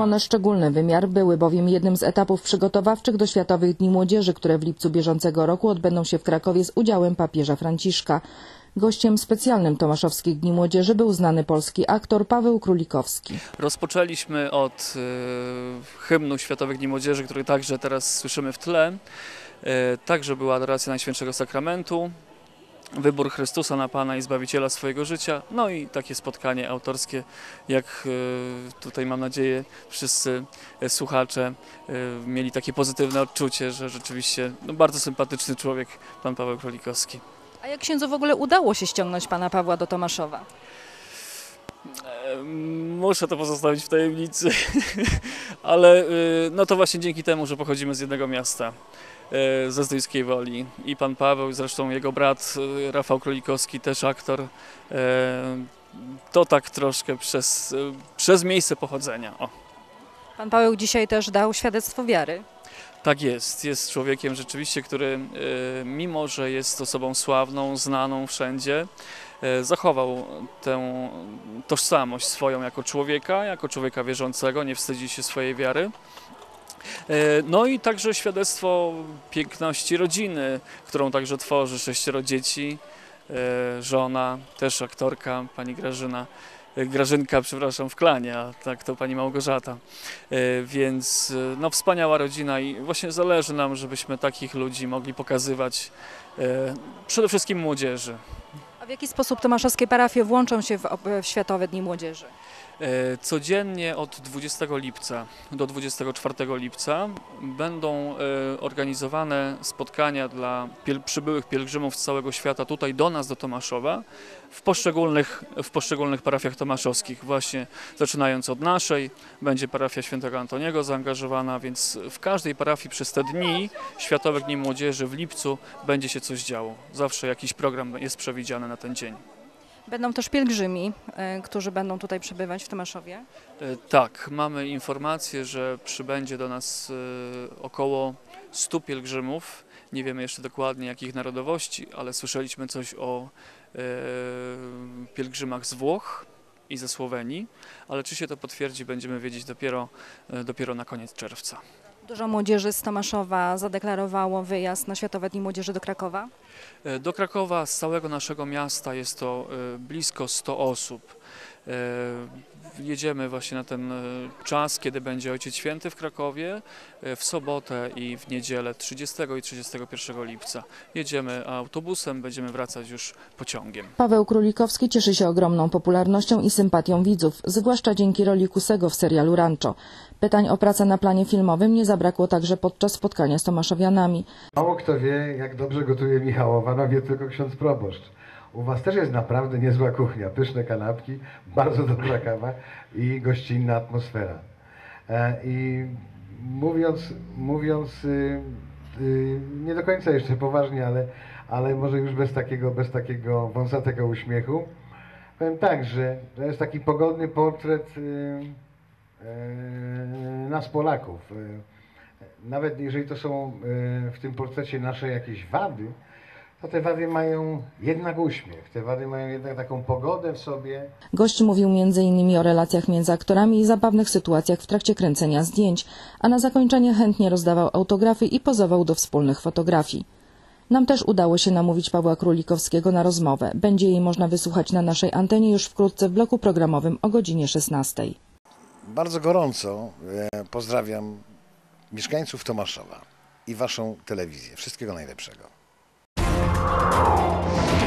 one szczególny wymiar, były bowiem jednym z etapów przygotowawczych do Światowych Dni Młodzieży, które w lipcu bieżącego roku odbędą się w Krakowie z udziałem papieża Franciszka. Gościem specjalnym Tomaszowskich Dni Młodzieży był znany polski aktor Paweł Królikowski. Rozpoczęliśmy od hymnu Światowych Dni Młodzieży, który także teraz słyszymy w tle. Także była adoracja Najświętszego Sakramentu, wybór Chrystusa na Pana i Zbawiciela swojego życia, no i takie spotkanie autorskie, jak tutaj mam nadzieję wszyscy słuchacze mieli takie pozytywne odczucie, że rzeczywiście bardzo sympatyczny człowiek, pan Paweł Królikowski. A jak księdzu w ogóle udało się ściągnąć pana Pawła do Tomaszowa? Muszę to pozostawić w tajemnicy, ale no to właśnie dzięki temu, że pochodzimy z jednego miasta, ze Zdrójskiej Woli. I pan Paweł, zresztą jego brat Rafał Królikowski, też aktor, to tak troszkę przez miejsce pochodzenia. O. Pan Paweł dzisiaj też dał świadectwo wiary. Tak jest. Jest człowiekiem rzeczywiście, który mimo, że jest osobą sławną, znaną wszędzie, zachował tę tożsamość swoją jako człowieka wierzącego, nie wstydzi się swojej wiary. No i także świadectwo piękności rodziny, którą także tworzy 6 dzieci, żona, też aktorka, pani Grażynka, przepraszam, w klanie, a tak to pani Małgorzata. Więc no, wspaniała rodzina i właśnie zależy nam, żebyśmy takich ludzi mogli pokazywać przede wszystkim młodzieży. A w jaki sposób tomaszowskie parafie włączą się w Światowe Dni Młodzieży? Codziennie od 20 lipca do 24 lipca będą organizowane spotkania dla przybyłych pielgrzymów z całego świata tutaj do nas, do Tomaszowa, w poszczególnych parafiach tomaszowskich. Właśnie zaczynając od naszej, będzie parafia Świętego Antoniego zaangażowana, więc w każdej parafii przez te dni Światowych Dni Młodzieży w lipcu będzie się coś działo. Zawsze jakiś program jest przewidziany na ten dzień. Będą też pielgrzymi, którzy będą tutaj przebywać w Tomaszowie? Tak, mamy informację, że przybędzie do nas około 100 pielgrzymów. Nie wiemy jeszcze dokładnie jakich narodowości, ale słyszeliśmy coś o pielgrzymach z Włoch i ze Słowenii, ale czy się to potwierdzi, będziemy wiedzieć dopiero na koniec czerwca. Dużo młodzieży z Tomaszowa zadeklarowało wyjazd na Światowe Dni Młodzieży do Krakowa? Do Krakowa z całego naszego miasta jest to blisko 100 osób. Jedziemy właśnie na ten czas, kiedy będzie Ojciec Święty w Krakowie, w sobotę i w niedzielę 30 i 31 lipca. Jedziemy autobusem, będziemy wracać już pociągiem. Paweł Królikowski cieszy się ogromną popularnością i sympatią widzów, zwłaszcza dzięki roli Kusego w serialu Rancho. Pytań o pracę na planie filmowym nie zabrakło także podczas spotkania z tomaszowianami. Mało kto wie, jak dobrze gotuje Michałowa, no wie tylko ksiądz proboszcz. U was też jest naprawdę niezła kuchnia, pyszne kanapki, bardzo dobra kawa i gościnna atmosfera. I mówiąc nie do końca jeszcze poważnie, ale może już bez takiego wąsatego uśmiechu, powiem tak, że to jest taki pogodny portret nas Polaków. Nawet jeżeli to są w tym portrecie nasze jakieś wady, to te wady mają jednak uśmiech, te wady mają jednak taką pogodę w sobie. Gość mówił m.in. o relacjach między aktorami i zabawnych sytuacjach w trakcie kręcenia zdjęć, a na zakończenie chętnie rozdawał autografy i pozował do wspólnych fotografii. Nam też udało się namówić Pawła Królikowskiego na rozmowę. Będzie jej można wysłuchać na naszej antenie już wkrótce w bloku programowym o godzinie 16. Bardzo gorąco pozdrawiam mieszkańców Tomaszowa i waszą telewizję. Wszystkiego najlepszego.